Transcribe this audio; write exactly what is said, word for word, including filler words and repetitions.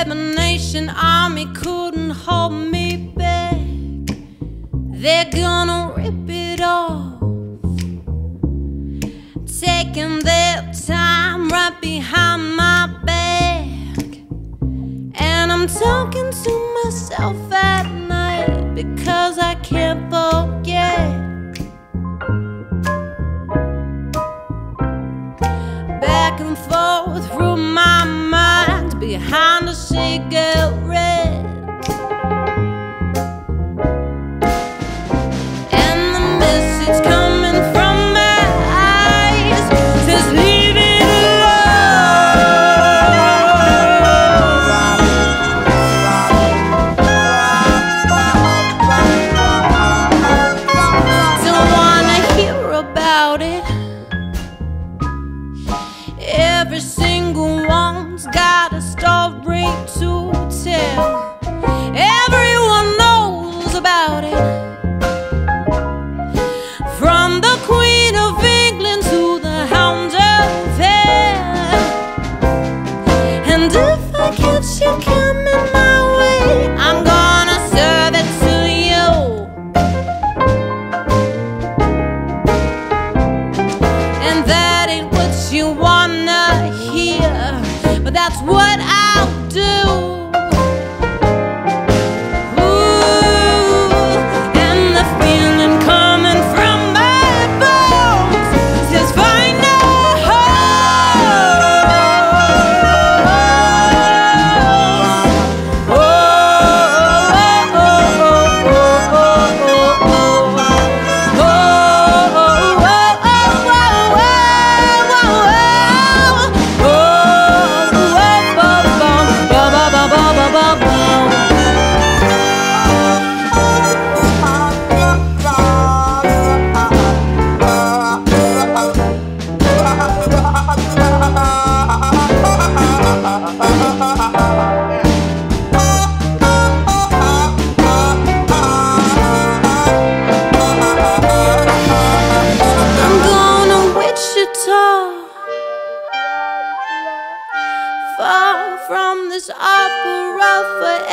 Elimination army couldn't hold me back. They're gonna rip it off, taking their time right behind my back. And I'm talking to myself at night because I can't forget. Back and forth through my mind behind a cigarette. And the message coming from my eyes says leave it alone. Don't wanna hear about it. Every single one's got a story to tell. Everyone knows about it, from the Queen of England to the Hound of Hell. And if I catch you coming my way, I'm gonna serve it to you. And that ain't what you wanna hear, but that's what I'll do. Ooh, and the feeling coming from my bones says find no hope. Oh, oh, oh, oh, oh, oh, oh, oh, I'm going to Wichita, far from this opera forever.